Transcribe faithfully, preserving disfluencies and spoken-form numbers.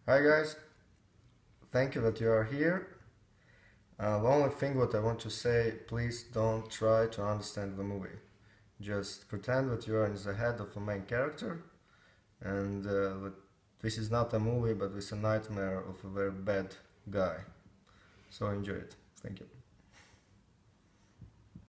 Hi guys, thank you that you are here. Uh, the only thing what I want to say, please don't try to understand the movie. Just pretend that you are in the head of the main character and uh, that this is not a movie but it's a nightmare of a very bad guy. So enjoy it. Thank you.